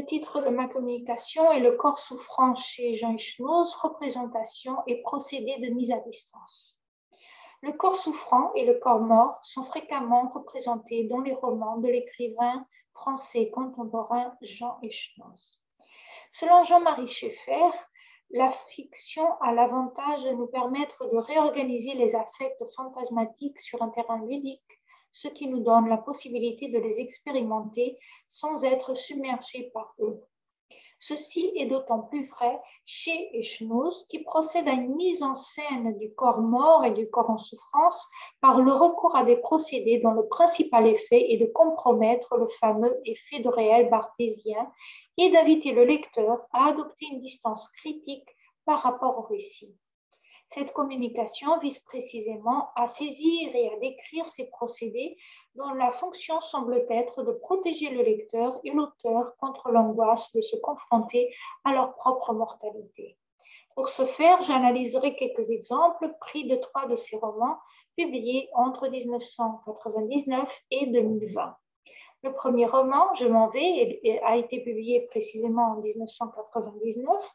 Le titre de ma communication est « Le corps souffrant chez Jean Echnoz, représentation et procédé de mise à distance ». Le corps souffrant et le corps mort sont fréquemment représentés dans les romans de l'écrivain français contemporain Jean Echnoz. Selon Jean-Marie Schaeffer, la fiction a l'avantage de nous permettre de réorganiser les affects fantasmatiques sur un terrain ludique, ce qui nous donne la possibilité de les expérimenter sans être submergés par eux. Ceci est d'autant plus vrai chez Echnoz, qui procède à une mise en scène du corps mort et du corps en souffrance par le recours à des procédés dont le principal effet est de compromettre le fameux effet de réel barthésien et d'inviter le lecteur à adopter une distance critique par rapport au récit. Cette communication vise précisément à saisir et à décrire ces procédés dont la fonction semble être de protéger le lecteur et l'auteur contre l'angoisse de se confronter à leur propre mortalité. Pour ce faire, j'analyserai quelques exemples pris de 3 de ces romans publiés entre 1999 et 2020. Le premier roman, Je m'en vais, a été publié précisément en 1999.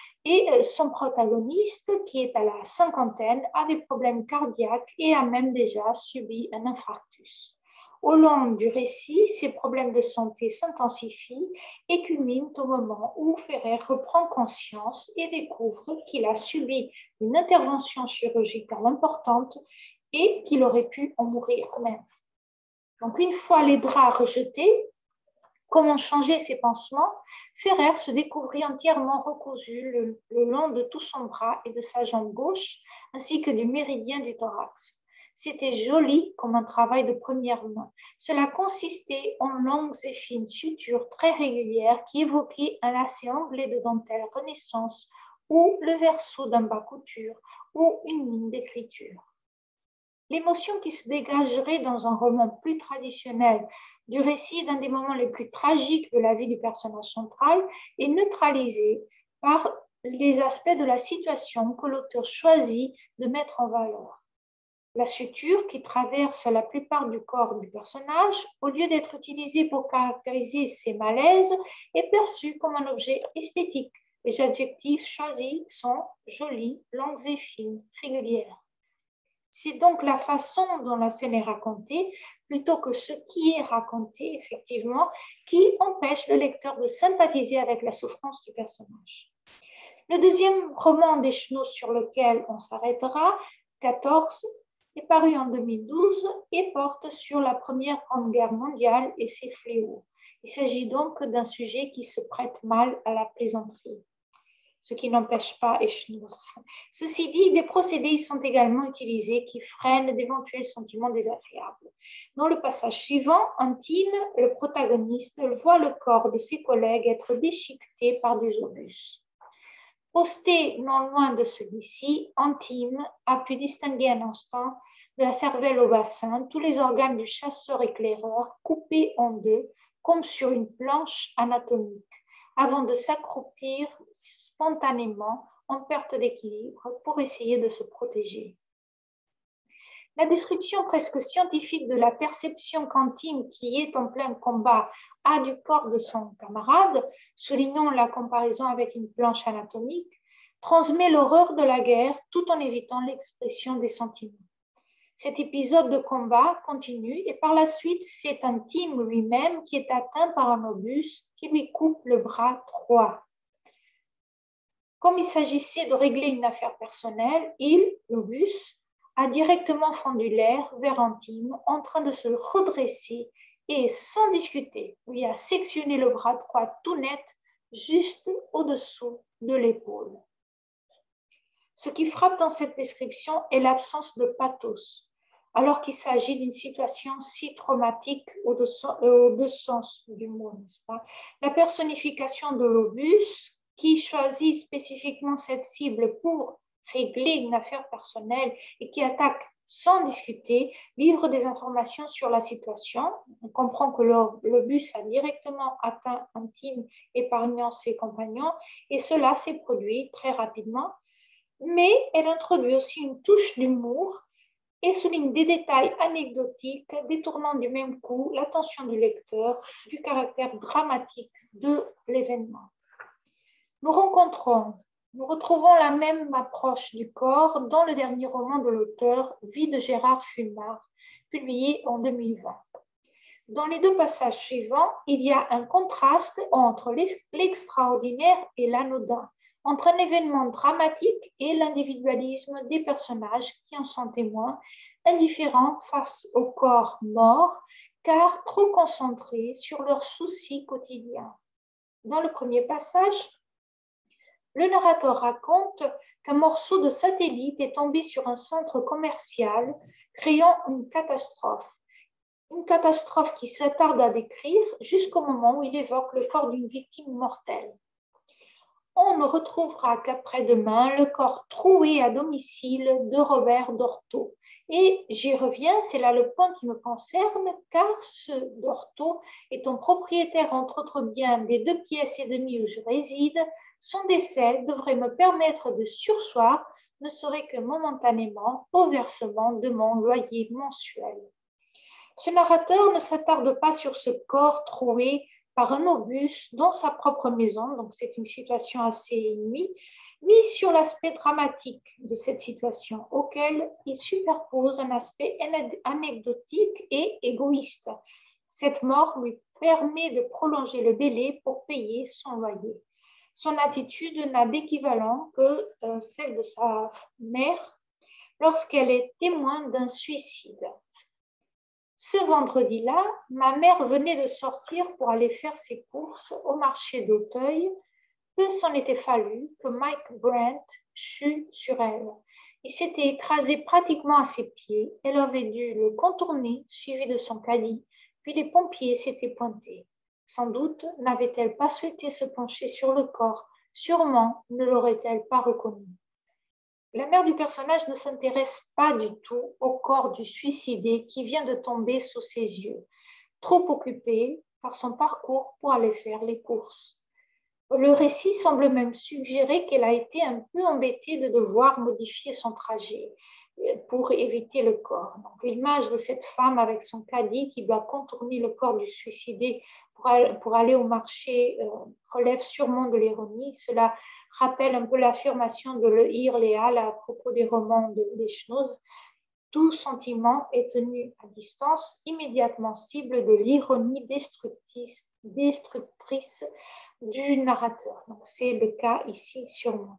Et son protagoniste, qui est à la cinquantaine, a des problèmes cardiaques et a même déjà subi un infarctus. Au long du récit, ses problèmes de santé s'intensifient et culminent au moment où Ferrer reprend conscience et découvre qu'il a subi une intervention chirurgicale importante et qu'il aurait pu en mourir même. Donc, une fois les draps rejetés, comment changer ses pansements, Ferrer se découvrit entièrement recousu le long de tout son bras et de sa jambe gauche, ainsi que du méridien du thorax. C'était joli comme un travail de première main. Cela consistait en longues et fines sutures très régulières qui évoquaient un lacet anglais de dentelle Renaissance ou le verso d'un bas couture ou une ligne d'écriture. L'émotion qui se dégagerait dans un roman plus traditionnel du récit d'un des moments les plus tragiques de la vie du personnage central est neutralisée par les aspects de la situation que l'auteur choisit de mettre en valeur. La suture qui traverse la plupart du corps du personnage, au lieu d'être utilisée pour caractériser ses malaises, est perçue comme un objet esthétique. Les adjectifs choisis sont jolis, longues et fines, régulières. C'est donc la façon dont la scène est racontée, plutôt que ce qui est raconté, effectivement, qui empêche le lecteur de sympathiser avec la souffrance du personnage. Le deuxième roman d'Echnoz sur lequel on s'arrêtera, 14, est paru en 2012 et porte sur la Première Grande Guerre mondiale et ses fléaux. Il s'agit donc d'un sujet qui se prête mal à la plaisanterie, ce qui n'empêche pas Echnoz. Ceci dit, des procédés sont également utilisés qui freinent d'éventuels sentiments désagréables. Dans le passage suivant, Antime, le protagoniste, voit le corps de ses collègues être déchiqueté par des obus. Posté non loin de celui-ci, Antime a pu distinguer un instant de la cervelle au bassin tous les organes du chasseur-éclaireur coupés en deux, comme sur une planche anatomique, avant de s'accroupir spontanément en perte d'équilibre pour essayer de se protéger. La description presque scientifique de la perception qu'Antime, qui est en plein combat, a du corps de son camarade, soulignant la comparaison avec une planche anatomique, transmet l'horreur de la guerre tout en évitant l'expression des sentiments. Cet épisode de combat continue et par la suite, c'est Antime lui-même qui est atteint par un obus qui lui coupe le bras droit. Comme il s'agissait de régler une affaire personnelle, l'obus, a directement fendu l'air vers Antime en train de se redresser et, sans discuter, lui a sectionné le bras droit tout net, juste au-dessous de l'épaule. Ce qui frappe dans cette description est l'absence de pathos, alors qu'il s'agit d'une situation si traumatique aux deux sens du mot, n'est-ce pas? La personnification de l'obus, qui choisit spécifiquement cette cible pour régler une affaire personnelle et qui attaque sans discuter, livre des informations sur la situation. On comprend que l'obus a directement atteint Antime, épargnant ses compagnons, et cela s'est produit très rapidement. Mais elle introduit aussi une touche d'humour et souligne des détails anecdotiques détournant du même coup l'attention du lecteur du caractère dramatique de l'événement. Nous retrouvons la même approche du corps dans le dernier roman de l'auteur, Vie de Gérard Fulmard, publié en 2020. Dans les deux passages suivants, il y a un contraste entre l'extraordinaire et l'anodin, entre un événement dramatique et l'individualisme des personnages qui en sont témoins, indifférents face au corps mort, car trop concentrés sur leurs soucis quotidiens. Dans le premier passage, le narrateur raconte qu'un morceau de satellite est tombé sur un centre commercial, créant une catastrophe. Une catastrophe qui s'attarde à décrire jusqu'au moment où il évoque le corps d'une victime mortelle. On ne retrouvera qu'après-demain le corps troué à domicile de Robert Dorto. Et j'y reviens, c'est là le point qui me concerne, car ce Dorto étant propriétaire, entre autres biens, des 2 pièces et demie où je réside, son décès devrait me permettre de surseoir, ne serait que momentanément, au versement de mon loyer mensuel. Ce narrateur ne s'attarde pas sur ce corps troué par un obus dans sa propre maison, donc c'est une situation assez inouïe, ni sur l'aspect dramatique de cette situation, auquel il superpose un aspect anecdotique et égoïste. Cette mort lui permet de prolonger le délai pour payer son loyer. Son attitude n'a d'équivalent que celle de sa mère lorsqu'elle est témoin d'un suicide. Ce vendredi-là, ma mère venait de sortir pour aller faire ses courses au marché d'Auteuil. Peu s'en était fallu que Mike Brent chut sur elle. Il s'était écrasé pratiquement à ses pieds. Elle avait dû le contourner, suivi de son caddie, puis les pompiers s'étaient pointés. Sans doute n'avait-elle pas souhaité se pencher sur le corps. Sûrement ne l'aurait-elle pas reconnu. La mère du personnage ne s'intéresse pas du tout au corps du suicidé qui vient de tomber sous ses yeux, trop occupée par son parcours pour aller faire les courses. Le récit semble même suggérer qu'elle a été un peu embêtée de devoir modifier son trajet pour éviter le corps. Donc, l'image de cette femme avec son caddie qui doit contourner le corps du suicidé pour aller au marché relève sûrement de l'ironie. Cela rappelle un peu l'affirmation de Le Léal à propos des romans de Deschnoz. Tout sentiment est tenu à distance, immédiatement cible de l'ironie destructrice du narrateur. Donc, c'est le cas ici sûrement.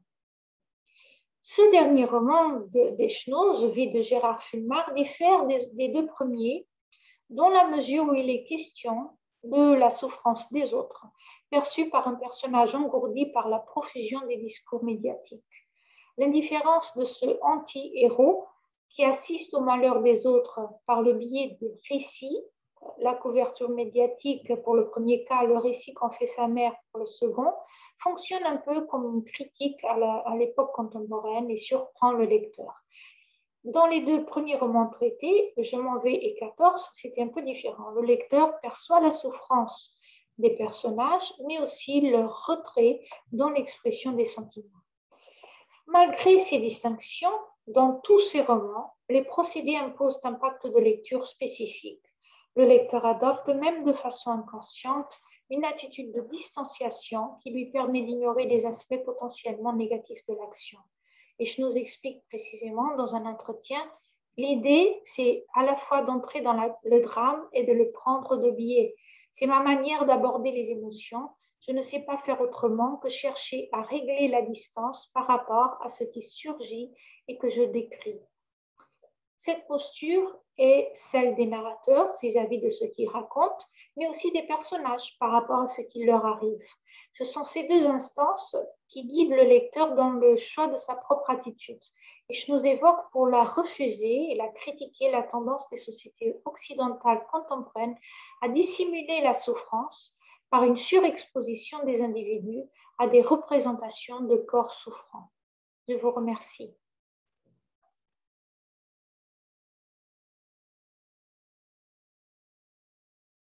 Ce dernier roman de Deschnoz, Vie de Gérard Fulmard, diffère des deux premiers, dans la mesure où il est question de la souffrance des autres, perçue par un personnage engourdi par la profusion des discours médiatiques. L'indifférence de ce anti-héros qui assiste au malheur des autres par le biais de récits, la couverture médiatique pour le premier cas, le récit qu'en fait sa mère pour le second, fonctionne un peu comme une critique à l'époque contemporaine et surprend le lecteur. Dans les deux premiers romans traités, Je m'en vais et 14, c'était un peu différent. Le lecteur perçoit la souffrance des personnages, mais aussi leur retrait dans l'expression des sentiments. Malgré ces distinctions, dans tous ces romans, les procédés imposent un pacte de lecture spécifique. Le lecteur adopte, même de façon inconsciente, une attitude de distanciation qui lui permet d'ignorer les aspects potentiellement négatifs de l'action. Et je nous explique précisément dans un entretien, l'idée, c'est à la fois d'entrer dans le drame et de le prendre de biais. C'est ma manière d'aborder les émotions. Je ne sais pas faire autrement que chercher à régler la distance par rapport à ce qui surgit et que je décris. Cette posture est celle des narrateurs vis-à-vis de ce qu'ils racontent, mais aussi des personnages par rapport à ce qui leur arrive. Ce sont ces deux instances qui guident le lecteur dans le choix de sa propre attitude. Et je nous évoque pour la refuser et la critiquer la tendance des sociétés occidentales contemporaines à dissimuler la souffrance par une surexposition des individus à des représentations de corps souffrants. Je vous remercie.